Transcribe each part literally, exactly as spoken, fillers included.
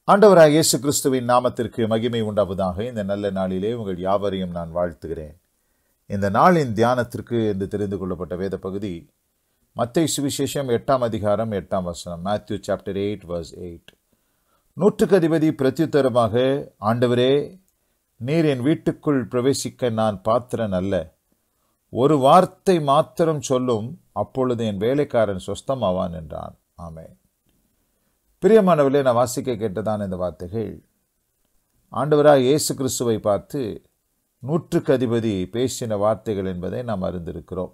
ஆண்டவராகிய இயேசு கிறிஸ்துவின் நாமத்திற்கு மகிமை உண்டாவதாக. இந்த நல்ல நாளிலே உங்கள் யாவரையும் நான் வாழ்த்துகிறேன். இந்த நாளின் தியானத்திற்கு என்று தெரிந்து கொள்ளப்பட்ட வேத பகுதி மத்தேயு சுவிசேஷம் எட்டாம் அதிகாரம் எட்டாம் வசனம். Matthew chapter eight verse eight. நூற்றுக்கு அதிபதி பிரத்யுத்தரமாக, ஆண்டவரே, நீர் என் வீட்டுக்குள் பிரவேசிக்க நான் பாத்திரன் அல்ல. ஒரு வார்த்தை மாத்திரம் சொல்லும், அப்பொழுது என் வேலைக்காரன் சொஸ்தமாவான் என்றான். ஆமென். பிரியமானவர்களே, நான் வாசிக்க கேட்டதான் இந்த வார்த்தைகள் ஆண்டவராக இயேசு கிறிஸ்துவை பார்த்து நூற்றுக்கு அதிபதி பேசின வார்த்தைகள் என்பதை நாம் அறிந்திருக்கிறோம்.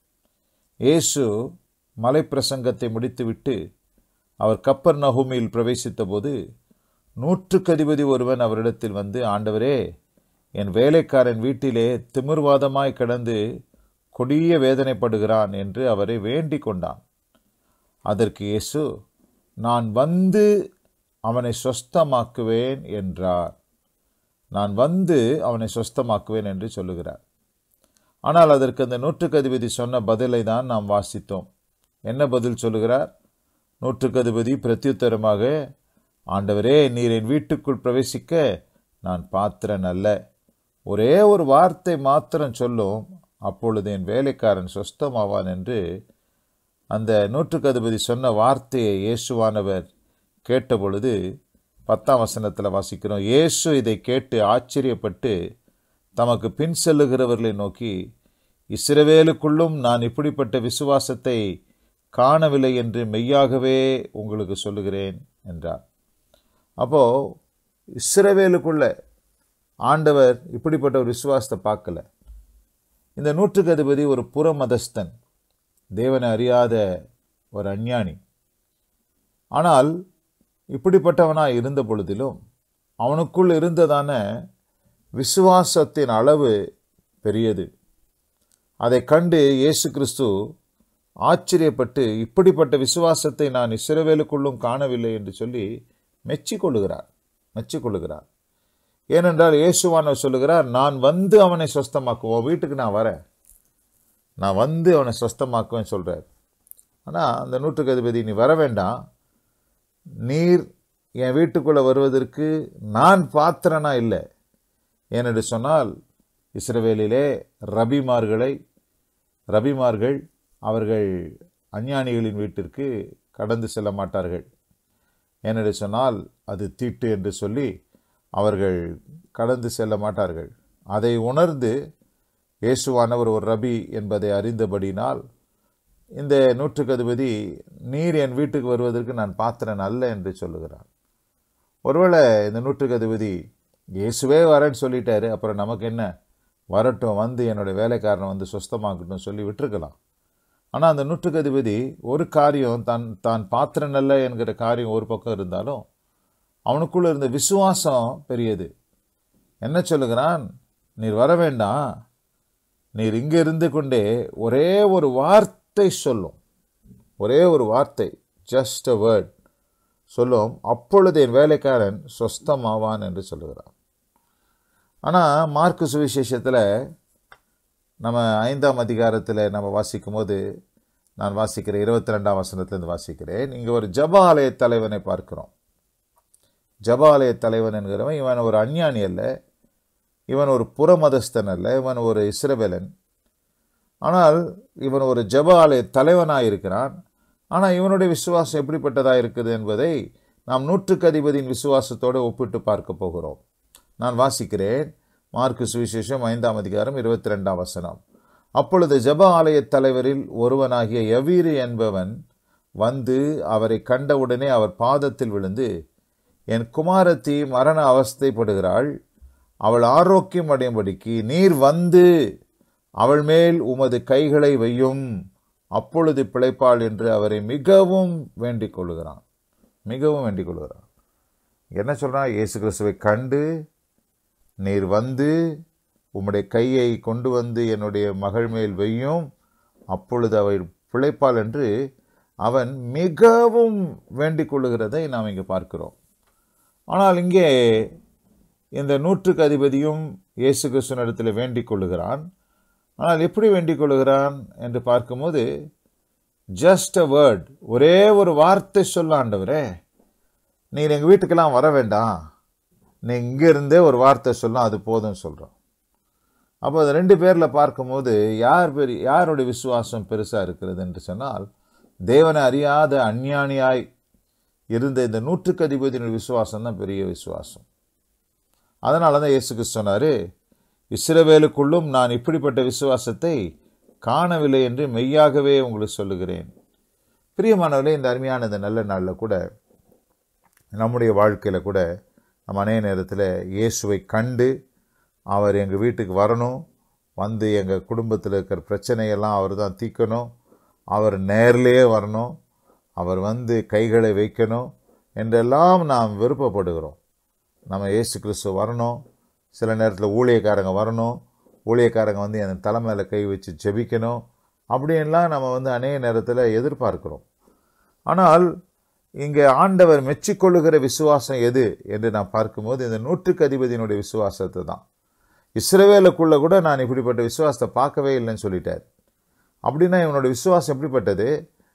இயேசு மலை பிரசங்கத்தை முடித்துவிட்டு அவர் கப்பர்நகூமில் பிரவேசித்த போது நூற்றுக்கு அதிபதி ஒருவன் அவரிடத்தில் வந்து, ஆண்டவரே, என் வேலைக்காரன் வீட்டிலே திமிர்வாதமாய் கிடந்து கொடிய வேதனைப்படுகிறான் என்று அவரை வேண்டிக் கொண்டான். அதற்கு இயேசு, நான் வந்து அவனை சொஸ்தமாக்குவேன் என்றார். நான் வந்து அவனை சொஸ்தமாக்குவேன் என்று சொல்லுகிறார். ஆனால் அதற்கு அந்த நூற்றுக்கு அதிபதி சொன்ன பதிலை தான் நாம் வாசித்தோம். என்ன பதில் சொல்லுகிறார்? நூற்றுக்கு அதிபதி பிரத்யுத்தரமாக, ஆண்டவரே, நீர் என் வீட்டுக்குள் பிரவேசிக்க நான் பாத்திரன் அல்ல. ஒரே ஒரு வார்த்தை மாத்திரம் சொல்லும், அப்பொழுது என் வேலைக்காரன் சொஸ்தமாவான் என்று அந்த நூற்றுக்கு அதிபதி சொன்ன வார்த்தையை இயேசுவானவர் கேட்டபொழுது பத்தாம் வசனத்தில் வாசிக்கிறோம். இயேசு இதை கேட்டு ஆச்சரியப்பட்டு தமக்கு பின் செல்லுகிறவர்களை நோக்கி, இஸ்ரவேலுக்குள்ளும் நான் இப்படிப்பட்ட விசுவாசத்தை காணவில்லை என்று மெய்யாகவே உங்களுக்கு சொல்லுகிறேன் என்றார். அப்போ இஸ்ரவேலுக்குள்ள ஆண்டவர் இப்படிப்பட்ட ஒரு விசுவாசத்தை பார்க்கல. இந்த நூற்றுக்கு அதிபதி ஒரு புற மதஸ்தன், தேவனை அறியாத ஒரு அஞ்ஞானி. ஆனால் இப்படிப்பட்டவனாய் இருந்த பொழுதிலும் அவனுக்குள் இருந்ததான விசுவாசத்தின் அளவு பெரியது. அதை கண்டு இயேசு கிறிஸ்து ஆச்சரியப்பட்டு, இப்படிப்பட்ட விசுவாசத்தை நான் இஸ்ரவேலுக்குள்ளும் காணவில்லை என்று சொல்லி மெச்சிக்கொள்ளுகிறார் மெச்சிக்கொள்ளுகிறார் ஏனென்றால் இயேசுவானவர் சொல்லுகிறார், நான் வந்து அவனை சொஸ்தமாக்குவோம், வீட்டுக்கு நான் வரேன், நான் வந்து அவனை சொஸ்தமாக்குவேன் சொல்கிறார். ஆனால் அந்த நூற்றுக்கு அதிபதி, நீ வர வேண்டாம், நீர் என் வீட்டுக்குள்ளே வருவதற்கு நான் பாத்திரனா இல்லை. ஏனென்று சொன்னால் இஸ்ரவேலிலே ரபிமார்களை ரபிமார்கள் அவர்கள் அஞ்ஞானிகளின் வீட்டிற்கு கடந்து செல்ல மாட்டார்கள். ஏனென்று சொன்னால் அது தீட்டு என்று சொல்லி அவர்கள் கடந்து செல்ல மாட்டார்கள். அதை உணர்ந்து இயேசுவானவர் ஒரு ரபி என்பதை அறிந்தபடினால் இந்த நூற்றுக்கு அதிபதி, நீர் என் வீட்டுக்கு வருவதற்கு நான் பாத்திரன் அல்ல என்று சொல்லுகிறார். ஒருவேளை இந்த நூற்றுக்கு அதிபதி இயேசுவே வரேன்னு சொல்லிட்டாரு, அப்புறம் நமக்கு என்ன, வரட்டும், வந்து என்னுடைய வேலைக்காரனை வந்து சொஸ்தமாக்கட்டும் சொல்லி விட்டுருக்கலாம். ஆனால் அந்த நூற்றுக்கு அதிபதி ஒரு காரியம், தான் தான் பாத்திரன் அல்ல என்கிற காரியம் ஒரு பக்கம் இருந்தாலும் அவனுக்குள்ள இருந்த விசுவாசம் பெரியது. என்ன சொல்லுகிறான்? நீர் வர வேண்டாம், நீர் இங்கே இருந்து கொண்டே ஒரே ஒரு வார்த்தை சொல்லும், ஒரே ஒரு வார்த்தை, ஜஸ்ட் அ வேர்ட் சொல்லும், அப்பொழுது என் வேலைக்காரன் சொஸ்தமாவான் என்று சொல்லுகிறான். ஆனால் மார்க்கு சுவிசேஷத்தில் நம்ம ஐந்தாம் அதிகாரத்தில் நம்ம வாசிக்கும் போது, நான் வாசிக்கிறேன் இருபத்தி ரெண்டாம் வசனத்திலிருந்து வாசிக்கிறேன். இங்கே ஒரு ஜப ஆலய தலைவனை பார்க்கிறோம். ஜப ஆலய தலைவன் என்கிறவன் இவன் ஒரு அஞ்ஞானி அல்ல, இவன் ஒரு புறமதஸ்தன் அல்ல, இவன் ஒரு இஸ்ரவேலன். ஆனால் இவன் ஒரு ஜப ஆலய தலைவனாக இருக்கிறான். ஆனால் இவனுடைய விசுவாசம் எப்படிப்பட்டதாக இருக்குது என்பதை நாம் நூற்றுக்கு அதிபதியின் விசுவாசத்தோடு ஒப்பிட்டு பார்க்க போகிறோம். நான் வாசிக்கிறேன் மார்க்கு சுவிசேஷம் ஐந்தாம் அதிகாரம் இருபத்தி ரெண்டாம் வசனம். அப்பொழுது ஜப ஆலய தலைவரில் ஒருவனாகிய யவீரு என்பவன் வந்து அவரை கண்டவுடனே அவர் பாதத்தில் விழுந்து, என் குமாரத்தி மரண அவஸ்தைப்படுகிறாள், அவள் ஆரோக்கியம் அடையும்படிக்கு நீர் வந்து அவள் மேல் உமது கைகளை வையும், அப்பொழுது பிழைப்பாள் என்று அவரை மிகவும் வேண்டிக் கொள்ளுகிறான் மிகவும் வேண்டிக் கொள்ளுகிறான் என்ன சொல்றான்? இயேசு கிறிஸ்துவை கண்டு, நீர் வந்து உம்முடைய கையை கொண்டு வந்து என்னுடைய மகள் மேல் வையும், அப்பொழுது அவள் பிழைப்பாள் என்று அவன் மிகவும் வேண்டிக் கொள்ளுகிறதை நாம் இங்கே பார்க்கிறோம். ஆனால் இங்கே இந்த நூற்றுக்கு அதிபதியும் இயேசு கிறிஸ்துவினிடத்தில் வேண்டிக் கொள்ளுகிறான். ஆனால் எப்படி வேண்டிக் கொள்ளுகிறான் என்று பார்க்கும்போது, ஜஸ்ட் அ வேர்ட், ஒரே ஒரு வார்த்தை சொல்ல, ஆண்டவரே நீ எங்கள் வீட்டுக்கெல்லாம் வர வேண்டாம், நீ இங்கேருந்தே ஒரு வார்த்தை சொல்லலாம், அது போதும்னு சொல்கிறோம். அப்போ அந்த ரெண்டு பேரில் பார்க்கும்போது யார் பெரிய யாருடைய விசுவாசம் பெருசாக இருக்கிறது என்று சொன்னால், தேவனை அறியாத அஞ்ஞானியாய் இருந்த இந்த நூற்றுக்கு அதிபதியினுடைய விசுவாசம் தான் பெரிய விசுவாசம். அதனால தான் இயேசு கிறிஸ்து சொன்னார், இஸ்ரவேலுக்குள்ளும் நான் இப்படிப்பட்ட விசுவாசத்தை காணவில்லை என்று மெய்யாகவே உங்களுக்கு சொல்லுகிறேன். பிரியமானவர்களே, இந்த அருமையான இந்த நல்ல நாளில் கூட நம்முடைய வாழ்க்கையில் கூட நம்ம அநேக நேரத்தில் இயேசுவை கண்டு அவர் எங்கள் வீட்டுக்கு வரணும், வந்து எங்கள் குடும்பத்தில் இருக்கிற பிரச்சனையெல்லாம் அவர் தான் தீர்க்கணும், அவர் நேர்லேயே வரணும், அவர் வந்து கைகளை வைக்கணும் என்றெல்லாம் நாம் விருப்பப்படுகிறோம். நம்ம இயேசு கிறிஸ்து வரணும், சில நேரத்தில் ஊழியக்காரங்க வரணும், ஊழியக்காரங்க வந்து என் தலைமையில் கை வச்சு ஜெபிக்கணும், அப்படின்லாம் நம்ம வந்து அநேக நேரத்தில் எதிர்பார்க்கிறோம். ஆனால் இங்கே ஆண்டவர் மெச்சிக்கொள்ளுகிற விசுவாசம் எது என்று நான் பார்க்கும்போது இந்த நூற்றுக்கு அதிபதியினுடைய விசுவாசத்தை தான். இஸ்ரவேலுக்குள்ளே கூட நான் இப்படிப்பட்ட விசுவாசத்தை பார்க்கவே இல்லைன்னு சொல்லிட்டார். அப்படின்னா இவனுடைய விசுவாசம் எப்படிப்பட்டது?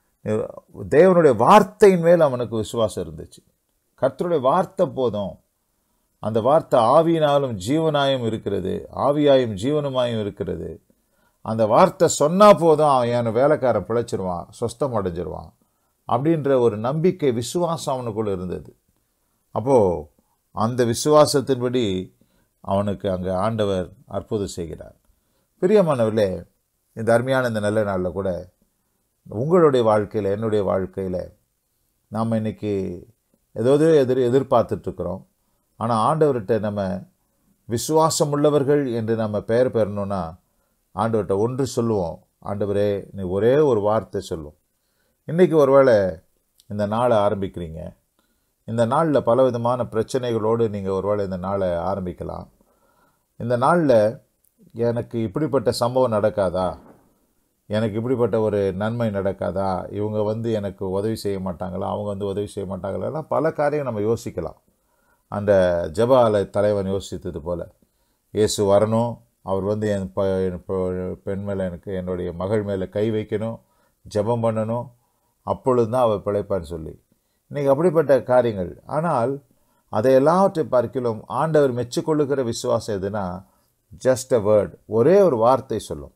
தேவனுடைய வார்த்தையின் மேல் அவனுக்கு விசுவாசம் இருந்துச்சு. கர்த்தருடைய வார்த்தை போதும், அந்த வார்த்தை ஆவியினாலும் ஜீவனாயும் இருக்கிறது, ஆவியாயும் ஜீவனுமாயும் இருக்கிறது. அந்த வார்த்தை சொன்னால் போதும், அவன் என் வேலைக்காரன் பிழைச்சிருவான், சொஸ்தம் அடைஞ்சிருவான் அப்படின்ற ஒரு நம்பிக்கை விசுவாசம் அவனுக்குள்ள இருந்தது. அப்போது அந்த விசுவாசத்தின்படி அவனுக்கு அங்கே ஆண்டவர் அற்புதம் செய்கிறார். பிரியமானவர்களே, இந்த அருமையான இந்த நல்ல நாளில் கூட உங்களுடைய வாழ்க்கையில் என்னுடைய வாழ்க்கையில் நாம் இன்றைக்கி ஏதாவது எதிர் எதிர்பார்த்துட்ருக்குறோம். ஆனால் ஆண்டவர்கிட்ட நம்ம விசுவாசம் உள்ளவர்கள் என்று நம்ம பெயர் பெறணும்னா ஆண்டவர்கிட்ட ஒன்று சொல்லுவோம், ஆண்டவரே நீ ஒரே ஒரு வார்த்தை சொல்லும். இன்றைக்கி ஒருவேளை இந்த நாளை ஆரம்பிக்கிறீங்க, இந்த நாளில் பலவிதமான பிரச்சனைகளோடு நீங்கள் ஒருவேளை இந்த நாளை ஆரம்பிக்கலாம். இந்த நாளில் எனக்கு இப்படிப்பட்ட சம்பவம் நடக்காதா, எனக்கு இப்படிப்பட்ட ஒரு நன்மை நடக்காதா, இவங்க வந்து எனக்கு உதவி செய்ய மாட்டாங்களா, அவங்க வந்து உதவி செய்ய மாட்டாங்களா, பல காரியம் நம்ம யோசிக்கலாம். அந்த ஜெப ஆலய தலைவன் யோசித்தது போல், இயேசு வரணும், அவர் வந்து என் ப பெண் மேலே எனக்கு என்னுடைய மகள் மேலே கை வைக்கணும், ஜெபம் பண்ணணும், அப்பொழுது தான் அவர் பிழைப்பான்னு சொல்லி இன்றைக்கி அப்படிப்பட்ட காரியங்கள். ஆனால் அதை எல்லாவற்றை பார்க்கிலும் ஆண்டவர் மெச்சிக்கொள்ளுகிற விசுவாசம் எதுனா ஜஸ்ட் அ வேர்ட், ஒரே ஒரு வார்த்தை சொல்லும்.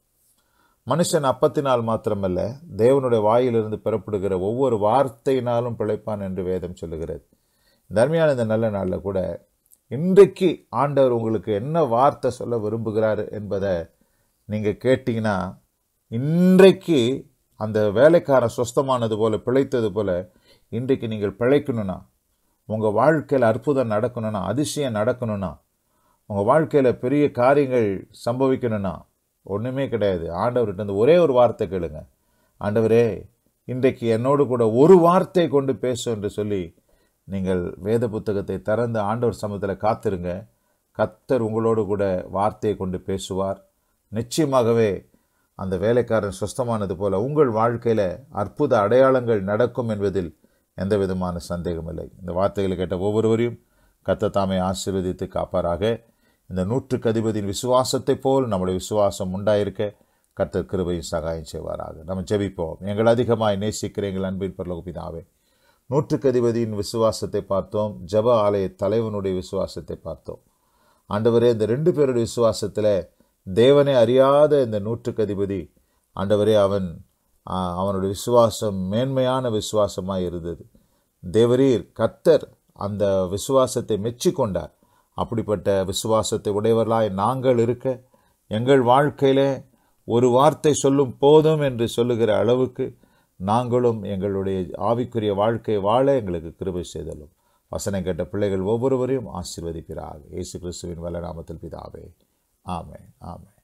மனுஷன் அப்பத்தினால் மாத்திரமல்ல, தேவனுடைய வாயிலிருந்து பெறப்படுகிற ஒவ்வொரு வார்த்தையினாலும் பிழைப்பான் என்று வேதம் சொல்லுகிறது. தர்மையான இந்த நல்ல நாளில் கூட இன்றைக்கு ஆண்டவர் உங்களுக்கு என்ன வார்த்தை சொல்ல விரும்புகிறார் என்பதை நீங்கள் கேட்டிங்கன்னா, இன்றைக்கு அந்த வேலைக்காரன் சொஸ்தமானது போல் பிழைத்தது போல் இன்றைக்கு நீங்கள் பிழைக்கணும்னா, உங்கள் வாழ்க்கையில் அற்புதம் நடக்கணும்னா, அதிசயம் நடக்கணும்னா, உங்கள் வாழ்க்கையில் பெரிய காரியங்கள் சம்பவிக்கணும்னா ஒன்றுமே கிடையாது. ஆண்டவர்கிட்ட வந்து ஒரே ஒரு வார்த்தை கேளுங்க, ஆண்டவரே இன்றைக்கு என்னோடு கூட ஒரு வார்த்தை கொண்டு பேசும் என்று சொல்லி நீங்கள் வேத புத்தகத்தை திறந்து ஆண்டவர் சமூகத்தில் காத்திருங்க. கர்த்தர் உங்களோடு கூட வார்த்தையை கொண்டு பேசுவார். நிச்சயமாகவே அந்த வேலைக்காரன் சுஸ்தமானது போல உங்கள் வாழ்க்கையில் அற்புத அடையாளங்கள் நடக்கும் என்பதில் எந்த விதமான சந்தேகமில்லை. இந்த வார்த்தைகளை கேட்ட ஒவ்வொருவரையும் கர்த்தர் தாமே ஆசீர்வதித்து காப்பாராக. இந்த நூற்றுக்கு அதிபதியின் விசுவாசத்தை போல் நம்முடைய விசுவாசம் உண்டாயிருக்க கர்த்தர் கிருபையும் சகாயம் செய்வாராக. நம்ம ஜெபிப்போம். எங்கள் அதிகமாய் நேசிக்கிற எங்கள் அன்பின் பரலோக பிதாவே, நூற்றுக்கு அதிபதியின் விசுவாசத்தை பார்த்தோம், ஜெப ஆலய தலைவனுடைய விசுவாசத்தை பார்த்தோம். ஆண்டவரே, இந்த ரெண்டு பேருடைய விசுவாசத்தில் தேவனை அறியாத இந்த நூற்றுக்கு அதிபதி ஆண்டவரே, அவன் அவனுடைய விசுவாசம் மேன்மையான விசுவாசமாக இருந்தது. தேவரீர் கர்த்தர் அந்த விசுவாசத்தை மெச்சி கொண்டார். அப்படிப்பட்ட விசுவாசத்தை உடையவர்களாய் நாங்கள் இருக்க, எங்கள் வாழ்க்கையிலே ஒரு வார்த்தை சொல்லும் போதும் என்று சொல்லுகிற அளவுக்கு நாங்களும் எங்களுடைய ஆவிக்குரிய வாழ்க்கை வாழ எங்களுக்கு கிருபை செய்தலும். வசனம் கேட்ட பிள்ளைகள் ஒவ்வொருவரையும் ஆசீர்வதிப்பீராக. இயேசு கிறிஸ்துவின் வல்ல நாமத்தில் பிதாவே, ஆமென், ஆமென்.